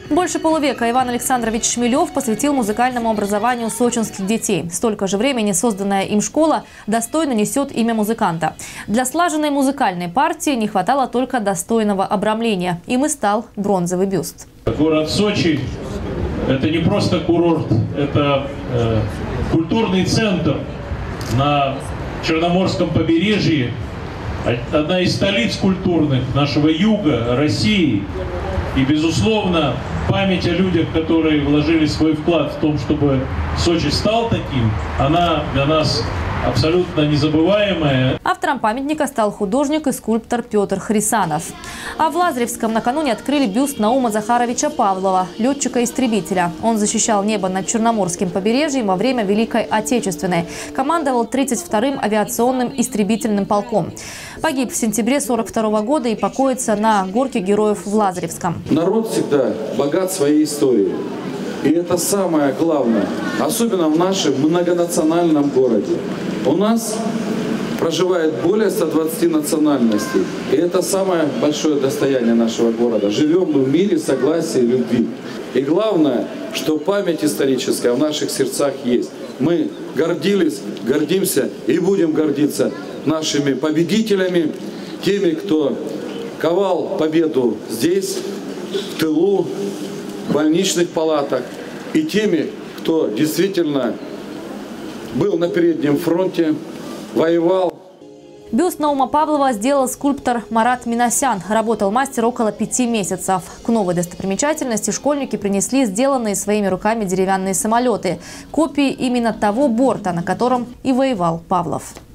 Больше полувека Иван Александрович Шмелев посвятил музыкальному образованию сочинских детей. Столько же времени созданная им школа достойно несет имя музыканта. Для слаженной музыкальной партии не хватало только достойного обрамления. Им и стал бронзовый бюст. Город Сочи – это не просто курорт, это культурный центр на Черноморском побережье, одна из столиц культурных нашего юга, России. И, безусловно, память о людях, которые вложили свой вклад в том, чтобы Сочи стал таким, она для нас абсолютно незабываемая. Автором памятника стал художник и скульптор Петр Хрисанов. А в Лазаревском накануне открыли бюст Наума Захаровича Павлова, летчика-истребителя. Он защищал небо над Черноморским побережьем во время Великой Отечественной. Командовал 32-м авиационным истребительным полком. Погиб в сентябре 1942 года и покоится на горке героев в Лазаревском. Народ всегда богат своей историей. И это самое главное, особенно в нашем многонациональном городе. У нас проживает более 120 национальностей. И это самое большое достояние нашего города. Живем мы в мире, согласии, любви. И главное, что память историческая в наших сердцах есть. Мы гордились, гордимся и будем гордиться нашими победителями, теми, кто ковал победу здесь, в тылу, в больничных палатах, и теми, кто действительно был на переднем фронте, воевал. Бюст Наума Павлова сделал скульптор Марат Минасян. Работал мастер около 5 месяцев. К новой достопримечательности школьники принесли сделанные своими руками деревянные самолеты. Копии именно того борта, на котором и воевал Павлов.